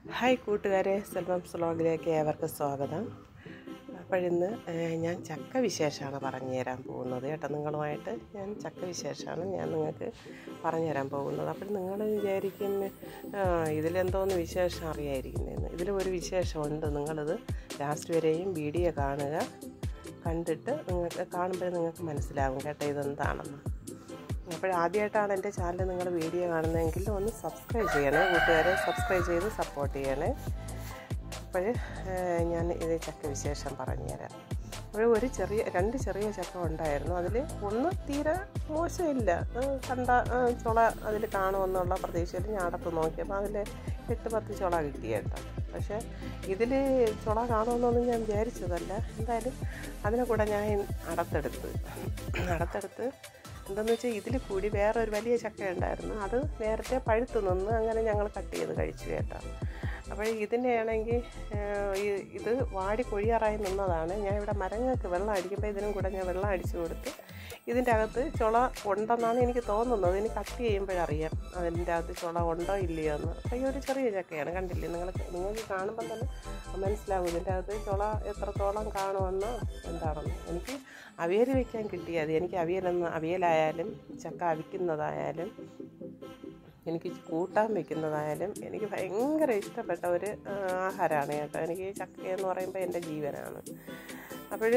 Hi കൂട്ടുകാരെ, സെൽവംസ് വ്ലോഗിലേക്ക് ഏവർക്കും സ്വാഗതം. അപ്പോഴിന്ന് ഞാൻ ചക്ക വിശേഷമാണ് പറഞ്ഞു തരാൻ പോകുന്നത് കേട്ടോ. നിങ്ങളുമായിട്ട് ഞാൻ ചക്ക വിശേഷമാണ് നിങ്ങൾക്ക് പറഞ്ഞു തരാൻ പോകുന്നത്. അപ്പോൾ നിങ്ങൾ വിചാരിക്കും ഇതിലെന്തോന്ന് വിശേഷം അറിയാതിരിക്കുന്നതെന്ന്. ഇതിലൊരു വിശേഷമുണ്ട്. നിങ്ങളിത് ലാസ്റ്റ് വരെയും വീഡിയോ കാണുക. കണ്ടിട്ട് കാണുമ്പോൾ നിങ്ങൾക്ക് മനസ്സിലാവും കേട്ടോ ഇതെന്താണെന്ന്. അപ്പോൾ ആദ്യമായിട്ടാണ് എൻ്റെ ചാനൽ നിങ്ങൾ വീഡിയോ കാണുന്നതെങ്കിൽ ഒന്ന് സബ്സ്ക്രൈബ് ചെയ്യണേ കൂട്ടുകാരെ. സബ്സ്ക്രൈബ് ചെയ്ത് സപ്പോർട്ട് ചെയ്യണേ. അപ്പോൾ ഞാൻ ഇത് ചക്ക വിശേഷം പറഞ്ഞുതരാം. അപ്പോൾ രണ്ട് ചെറിയ ചക്ക ഉണ്ടായിരുന്നു. അതിൽ ഒന്ന് തീരെ മോശമില്ല, കണ്ട ചുള അതിൽ കാണുമെന്നുള്ള പ്രതീക്ഷയിൽ ഞാൻ അടത്ത് നോക്കിയപ്പോൾ അതിൽ 8-10 ചുള കിട്ടി കേട്ടോ. പക്ഷേ ഇതിൽ ചുള കാണുമെന്നൊന്നും ഞാൻ വിചാരിച്ചതല്ല. എന്തായാലും അതിനെ കൂടെ ഞാൻ അടത്തെടുത്ത് എന്താണെന്ന് വെച്ചാൽ ഇതിൽ കൂടി വേറൊരു വലിയ ചക്ക ഉണ്ടായിരുന്നു. അത് നേരത്തെ പഴുത്ത് നിന്ന് അങ്ങനെ ഞങ്ങൾ കട്ട് ചെയ്ത് കഴിച്ചു കേട്ടോ. അപ്പോൾ ഇതിനെയാണെങ്കിൽ ഇത് വാടി കൊഴിയാറായി നിന്നതാണ്. ഞാൻ ഇവിടെ മരങ്ങൾക്ക് വെള്ളം അടിക്കുമ്പോൾ ഇതിനും കൂടെ ഞാൻ വെള്ളം അടിച്ചു കൊടുത്ത് ഇതിൻ്റെ അകത്ത് ചുള ഉണ്ടെന്നാണ് എനിക്ക് തോന്നുന്നത്. ഇനി കട്ട് ചെയ്യുമ്പോഴറിയാം അതിൻ്റെ അകത്ത് ചുള ഉണ്ടോ ഇല്ലയോ എന്ന്. അപ്പോൾ ഈ ഒരു ചെറിയ ചക്കയാണ്, കണ്ടില്ലേ നിങ്ങൾക്ക് കാണുമ്പം തന്നെ മനസ്സിലാവും ഇതിൻ്റെ അകത്ത് ചുള എത്രത്തോളം കാണുമെന്ന് എന്താണെന്ന്. എനിക്ക് അവിയൽ വയ്ക്കാൻ കിട്ടിയത്, എനിക്ക് അവിയലായാലും ചക്ക അവിക്കുന്നതായാലും എനിക്ക് കൂട്ടാൻ വയ്ക്കുന്നതായാലും എനിക്ക് ഭയങ്കര ഇഷ്ടപ്പെട്ട ഒരു ആഹാരമാണ് കേട്ടോ. എനിക്ക് ചക്കയെന്ന് പറയുമ്പോൾ എൻ്റെ ജീവനാണ്. അപ്പോൾ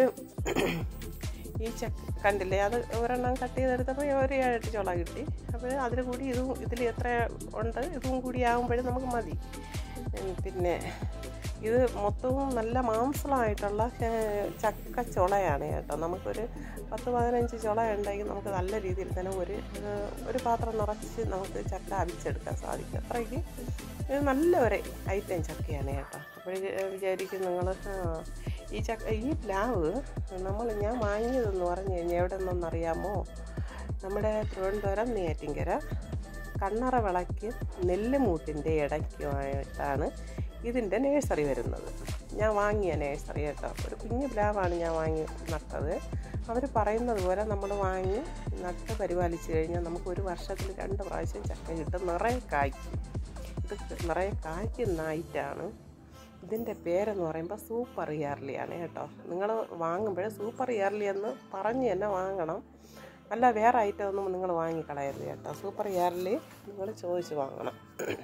ഈ ചക്ക കണ്ടില്ലേ, അത് ഒരെണ്ണം കട്ട് ചെയ്തെടുത്തപ്പോൾ ഒരു 7-8 ചുള കിട്ടി. അപ്പോൾ അതിൽ കൂടി ഇതിൽ എത്ര ഉണ്ട് ഇതും കൂടി ആകുമ്പോഴും നമുക്ക് മതി. പിന്നെ ഇത് മൊത്തവും നല്ല മാംസമായിട്ടുള്ള ചക്ക ചുളയാണ് കേട്ടോ. നമുക്കൊരു 10-15 ചുള ഉണ്ടെങ്കിൽ നമുക്ക് നല്ല രീതിയിൽ തന്നെ ഒരു പാത്രം നിറച്ച് നമുക്ക് ചക്ക അവിച്ചെടുക്കാൻ സാധിക്കും. അത്രയ്ക്ക് ഇത് നല്ല ഒരു ഐറ്റം ചക്കയാണ് കേട്ടോ. അപ്പോൾ വിചാരിക്കും നിങ്ങൾ ഈ പ്ലാവ് ഞാൻ വാങ്ങിയതെന്ന് പറഞ്ഞു കഴിഞ്ഞാൽ എവിടെ നിന്നൊന്നറിയാമോ? നമ്മുടെ തിരുവനന്തപുരം നെയ്യാറ്റിൻകര കണ്ണറ വിളക്ക് നെല്ലുമൂട്ടിൻ്റെ ഇടയ്ക്കുമായിട്ടാണ് ഇതിൻ്റെ നേഴ്സറി വരുന്നത്. ഞാൻ വാങ്ങിയ നേഴ്സറി കേട്ടോ. ഒരു കുഞ്ഞു പ്ലാവാണ് ഞാൻ വാങ്ങി നട്ടത്. അവർ പറയുന്നത് പോലെ നമ്മൾ വാങ്ങി നട്ട് പരിപാലിച്ച് കഴിഞ്ഞാൽ നമുക്ക് ഒരു വർഷത്തിൽ 2 പ്രാവശ്യം ചക്ക കിട്ടും. നിറയെ കായ്ക്കും. ഇത് നിറയെ കായ്ക്കുന്ന ഐറ്റാണ്. ഇതിൻ്റെ പേരെന്ന് പറയുമ്പോൾ സൂപ്പർ ഇയർലിയാണ് കേട്ടോ. നിങ്ങൾ വാങ്ങുമ്പോൾ സൂപ്പർ ഇയർലി എന്ന് പറഞ്ഞ് തന്നെ വാങ്ങണം. അല്ല വേറെ ഐറ്റം ഒന്നും നിങ്ങൾ വാങ്ങിക്കളയരുത് കേട്ടോ. സൂപ്പർ ഇയർലി നിങ്ങൾ ചോദിച്ച് വാങ്ങണം.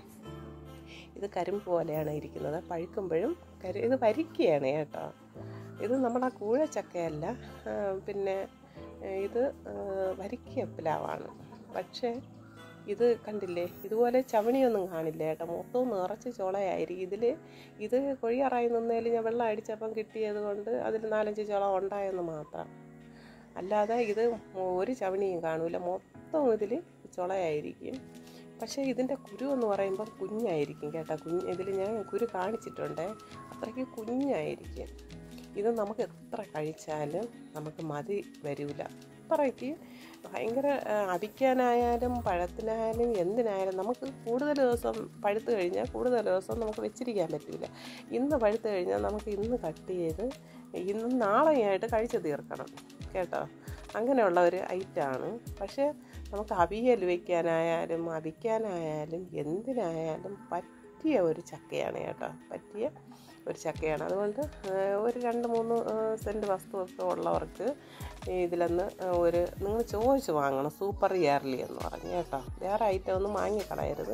ഇത് കരിമ്പ് പോലെയാണ് ഇരിക്കുന്നത്. പഴുക്കുമ്പോഴും ഇത് വരിക്കയാണ് കേട്ടോ. ഇത് നമ്മുടെ കൂഴച്ചക്കയല്ല, പിന്നെ ഇത് വരിക്ക പ്ലാവാണ്. പക്ഷേ ഇത് കണ്ടില്ലേ, ഇതുപോലെ ചവണിയൊന്നും കാണില്ല കേട്ടോ. മൊത്തവും നിറച്ച് ചുളയായിരിക്കും. ഇത് കൊഴിയാറായി നിന്നതിൽ ഞാൻ വെള്ളം അടിച്ചപ്പം കിട്ടിയത് കൊണ്ട് അതിൽ 4-5 ചുള ഉണ്ടായെന്ന് മാത്രം. അല്ലാതെ ഇത് ഒരു ചവണിയും കാണൂല, മൊത്തം ഇതിൽ ചുളയായിരിക്കും. പക്ഷേ ഇതിൻ്റെ കുരു എന്ന് പറയുമ്പം കുഞ്ഞായിരിക്കും കേട്ടോ. ഇതിൽ ഞാൻ കുരു കാണിച്ചിട്ടുണ്ട്. അത്രയ്ക്ക് കുഞ്ഞായിരിക്കും. ഇത് നമുക്ക് എത്ര കഴിച്ചാലും നമുക്ക് മതി വരില്ല. അത്രയ്ക്ക് ഭയങ്കര അവിക്കാനായാലും പഴത്തിനായാലും എന്തിനായാലും നമുക്ക് കൂടുതൽ ദിവസം പഴുത്ത് കഴിഞ്ഞാൽ കൂടുതൽ ദിവസം നമുക്ക് വെച്ചിരിക്കാൻ പറ്റില്ല. ഇന്ന് പഴുത്ത് കഴിഞ്ഞാൽ നമുക്ക് ഇന്ന് കട്ട് ചെയ്ത് ഇന്ന് നാളെയായിട്ട് കഴിച്ച് തീർക്കണം കേട്ടോ. അങ്ങനെയുള്ള ഒരു ഐറ്റമാണ്. പക്ഷേ നമുക്ക് അവിയൽ വയ്ക്കാനായാലും അവിക്കാനായാലും എന്തിനായാലും പറ്റിയ ഒരു ചക്കയാണ് കേട്ടോ. പറ്റിയ ഒരു ചക്കയാണ്. അതുകൊണ്ട് ഒരു 2-3 സെൻറ്റ് വസ്തുവൊക്കെ ഉള്ളവർക്ക് ഇതിലൊന്ന് നിങ്ങൾ ചോദിച്ച് വാങ്ങണം. സൂപ്പർ ഇയർലി എന്ന് പറഞ്ഞു കേട്ടോ. വേറെ ഐറ്റം ഒന്നും വാങ്ങിക്കളയരുത്.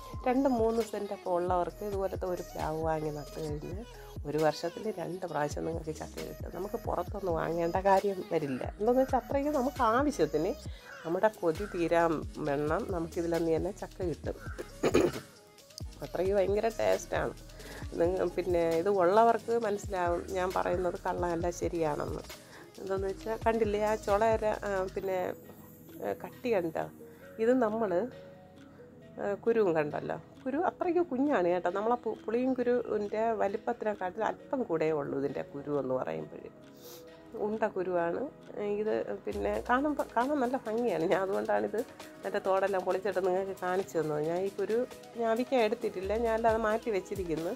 2-3 സെൻറ്റൊക്കെ ഉള്ളവർക്ക് ഇതുപോലത്തെ ഒരു പ്ലാവ് വാങ്ങി നട്ട് കഴിഞ്ഞാൽ ഒരു വർഷത്തിൽ 2 പ്രാവശ്യം നിങ്ങൾക്ക് ചക്ക കിട്ടും. നമുക്ക് പുറത്തൊന്നും വാങ്ങേണ്ട കാര്യം വരില്ല. എന്താണെന്ന് വെച്ചാൽ അത്രയ്ക്ക് നമുക്ക് ആവശ്യത്തിന് നമ്മുടെ കൊതി തീരാൻ വേണം നമുക്കിതിലൊന്നും തന്നെ ചക്ക കിട്ടും. അത്രയ്ക്ക് ഭയങ്കര ടേസ്റ്റാണ്. പിന്നെ ഇത് ഉള്ളവർക്ക് മനസ്സിലാവും ഞാൻ പറയുന്നത് കള്ളമല്ല, ശരിയാണെന്ന്. എന്താണെന്ന് വെച്ചാൽ കണ്ടില്ലേ ആ ചുളര പിന്നെ കട്ടി കണ്ടോ? ഇത് നമ്മൾ കുരുവും കണ്ടല്ലോ. കുരു അത്രയ്ക്ക് കുഞ്ഞാണ് കേട്ടോ. നമ്മളെ പുളിയും കുരുവിൻ്റെ വലിപ്പത്തിനെക്കാട്ടിൽ അല്പം കൂടെ ഉള്ളൂ ഇതിൻ്റെ കുരു എന്ന് പറയുമ്പോൾ. ഉണ്ട കുരുവാണ് ഇത്. പിന്നെ കാണാൻ നല്ല ഭംഗിയാണ്. ഞാൻ അതുകൊണ്ടാണിത് എൻ്റെ തോടെല്ലാം പൊളിച്ചിട്ട് നിങ്ങൾക്ക് കാണിച്ചു തന്നത്. ഞാൻ ഈ കുരു ഞാൻ അവിക്കാൻ എടുത്തിട്ടില്ല, ഞാനത് മാറ്റി വെച്ചിരിക്കുന്നു.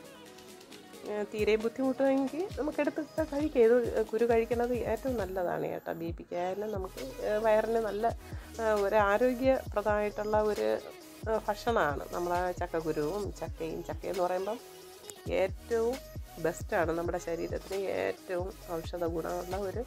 തീരെ ബുദ്ധിമുട്ടുമെങ്കിൽ നമുക്കെടുത്തിട്ട് കഴിക്കാം. ഇത് കുരു കഴിക്കുന്നത് ഏറ്റവും നല്ലതാണ് കേട്ടോ. ബിപിക്കായാലും നമുക്ക് വയറിന് നല്ല ഒരു ആരോഗ്യപ്രദമായിട്ടുള്ള ഒരു ഭക്ഷണമാണ് നമ്മളെ ചക്കക്കുരുവും ചക്കയെന്ന് പറയുമ്പം ഏറ്റവും ബെസ്റ്റാണ്, നമ്മുടെ ശരീരത്തിന് ഏറ്റവും ഔഷധ ഗുണമുള്ള ഒരു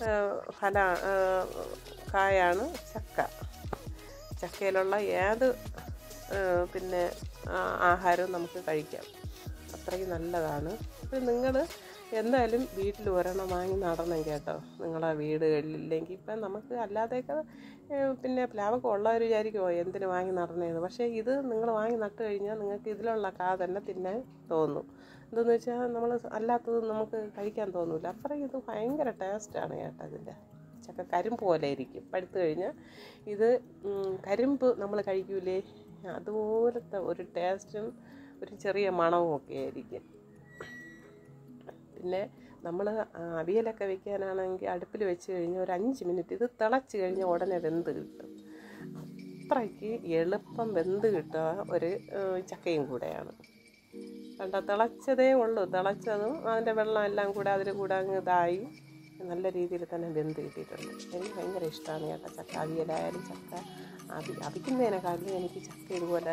കായാണ് ചക്ക. ചക്കയിലുള്ള ഏത് പിന്നെ ആഹാരവും നമുക്ക് കഴിക്കാം, അത്രയും നല്ലതാണ്. അപ്പോൾ നിങ്ങൾ എന്തായാലും വീട്ടിൽ ഒരെണ്ണം വാങ്ങി നടണം കേട്ടോ. നിങ്ങളെ വീടുകളിലില്ലെങ്കിൽ ഇപ്പം നമുക്ക് അല്ലാതെയൊക്കെ പിന്നെ പ്ലാവൊക്കെ ഉള്ളവർ വിചാരിക്കുമോ എന്തിനു വാങ്ങി നടണേന്ന്. പക്ഷേ ഇത് നിങ്ങൾ വാങ്ങി നട്ട് കഴിഞ്ഞാൽ നിങ്ങൾക്ക് ഇതിലുള്ള കാ തന്നെ തിന്നാൻ തോന്നും. എന്തെന്ന് വെച്ചാൽ നമ്മൾ അല്ലാത്തത് നമുക്ക് കഴിക്കാൻ തോന്നില്ല, അത്രയും ഇത് ഭയങ്കര ടേസ്റ്റാണ് കേട്ടോ. ഇതിൻ്റെ ചക്ക കരിമ്പ് പോലെ ഇരിക്കും, പഴുത്ത് കഴിഞ്ഞാൽ ഇത് കരിമ്പ് നമ്മൾ കഴിക്കൂലേ അതുപോലത്തെ ഒരു ടേസ്റ്റും ഒരു ചെറിയ മണവും ഒക്കെ ആയിരിക്കും. പിന്നെ നമ്മൾ അവിയലൊക്കെ വെക്കാനാണെങ്കിൽ അടുപ്പിൽ വെച്ച് കഴിഞ്ഞാൽ ഒരു 5 മിനിറ്റ് ഇത് തിളച്ച് കഴിഞ്ഞാൽ ഉടനെ വെന്ത് കിട്ടും. അത്രയ്ക്ക് എളുപ്പം വെന്ത് കിട്ടുക ഒരു ചക്കയും കൂടെയാണ്. കണ്ട തിളച്ചതേ ഉള്ളൂ, തിളച്ചതും അതിൻ്റെ വെള്ളം എല്ലാം കൂടെ അതിൽ കൂടെ അങ്ങ് ഇതായി നല്ല രീതിയിൽ തന്നെ വെന്ത് കിട്ടിയിട്ടുണ്ട്. എനിക്ക് ഭയങ്കര ഇഷ്ടമാണ് കേട്ടോ ചക്ക. അവിയലായാലും ചക്ക അവിക്കുന്നതിനെക്കാളും എനിക്ക് ചക്ക ഇതുപോലെ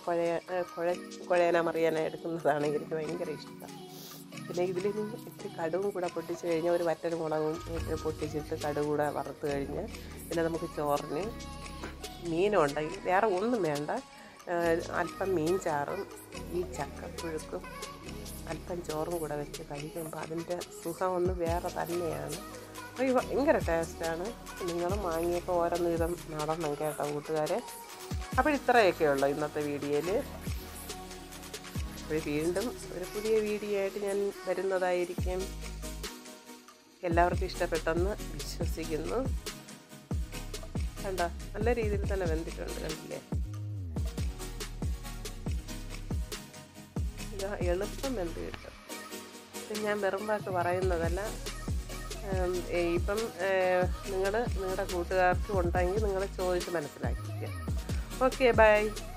കുഴയാനാ എടുക്കുന്നതാണ് എനിക്ക് ഭയങ്കര ഇഷ്ടം. പിന്നെ ഇതിൽ ഇത്തിരി കടുവും കൂടെ പൊട്ടിച്ച് കഴിഞ്ഞാൽ ഒരു വറ്റൽ മുളകും പൊട്ടിച്ചിട്ട് കടുക് കൂടെ വറുത്ത് കഴിഞ്ഞ് പിന്നെ നമുക്ക് ചോറിന് മീനുണ്ടെങ്കിൽ വേറെ ഒന്നും വേണ്ട, അല്പം മീൻ ചാറും ഈ ചക്കപ്പുഴുക്കും അല്പം ചോറും കൂടെ വെച്ച് കഴിക്കുമ്പോൾ അതിൻ്റെ സുഖമൊന്ന് വേറെ തന്നെയാണ്. അപ്പോൾ ഭയങ്കര ടേസ്റ്റാണ്. നിങ്ങളും വാങ്ങിയപ്പോൾ ഓരോന്ന് വിധം നടണം കേട്ടോ കൂട്ടുകാരെ. അപ്പോൾ ഇത്രയൊക്കെയുള്ളൂ ഇന്നത്തെ വീഡിയോയിൽ. അപ്പോൾ വീണ്ടും ഒരു പുതിയ വീഡിയോ ആയിട്ട് ഞാൻ വരുന്നതായിരിക്കും. എല്ലാവർക്കും ഇഷ്ടപ്പെട്ടെന്ന് വിശ്വസിക്കുന്നു. കണ്ടോ നല്ല രീതിയിൽ തന്നെ വെന്തിട്ടുണ്ട്, കണ്ടില്ലേ? ഇത് എളുപ്പം വെന്ത് കിട്ടും. ഞാൻ വെറും വാക്ക് പറയുന്നതല്ല. ഇപ്പം നിങ്ങളുടെ കൂട്ടുകാർക്ക് ഉണ്ടെങ്കിൽ നിങ്ങൾ ചോദിച്ച് മനസ്സിലാക്കിക്കുക. Okay, by.